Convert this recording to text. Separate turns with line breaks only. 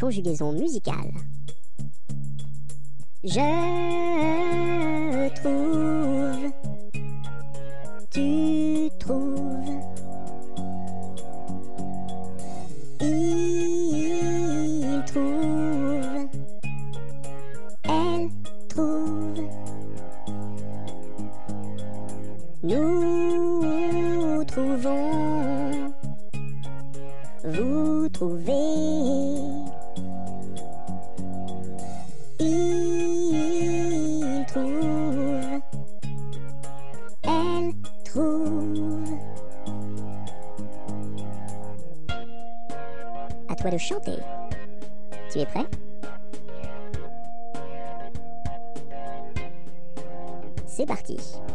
conjugaison musicale. Je trouve, tu trouves, il trouve, elle trouve, nous trouvons, vous trouvez, il trouve, elle trouve. À toi de chanter. Tu es prêt? C'est parti.